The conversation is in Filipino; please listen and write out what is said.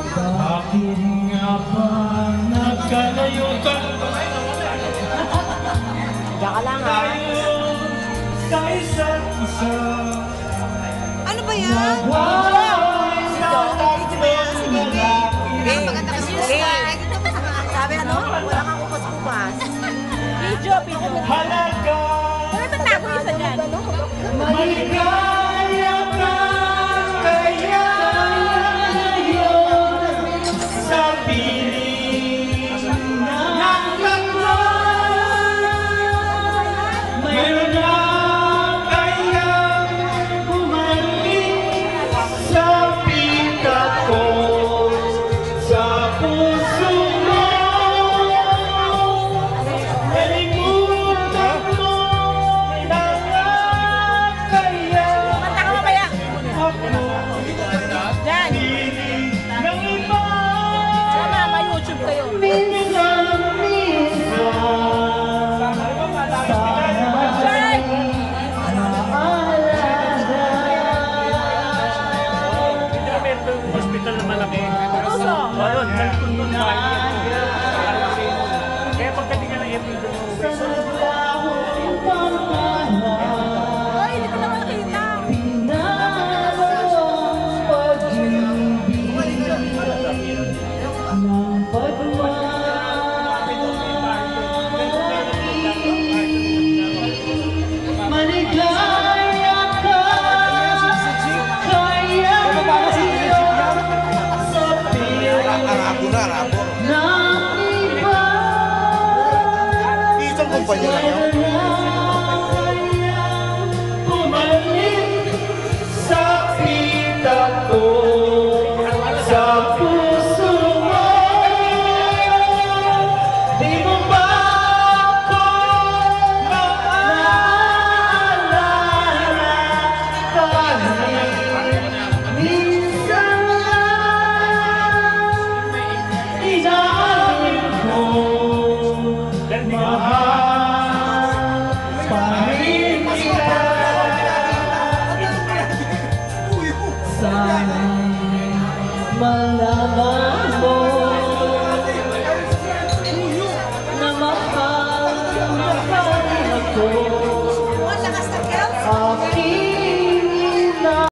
Bakit nga ba nagkalayo ka? Diyan ka lang, ha? Tayo sa isa't isa. Ano ba yan? Sige, maganda kasi yung slide. Sabi ano, wala kang kupas-kupas. Video. Halaga Bakit nagtago isa dyan? maligaya ka kaya ngayon sa piling ng tatlo. Mayroon na kayang bumalik sa pitat ko, sa puso mo. Nalimutan mo na nga kaya Kanta ka mamaya. ako Dyan. piling ng iba. Sana, may YouTube kayo. Hospital na malaki. Puso. Ayun, cellphone doon na. Kaya pagdating nga ng April doon. Ay, hindi ko na makita. Maligaya ka kaya sa piling Arabo na, arabo. ng iba. Isang kumpanya na yun. Bumalik sa pitat ko, sa puso mo. Di mo ba ako maaalala? Kahit minsan lang inaamin ko, mahal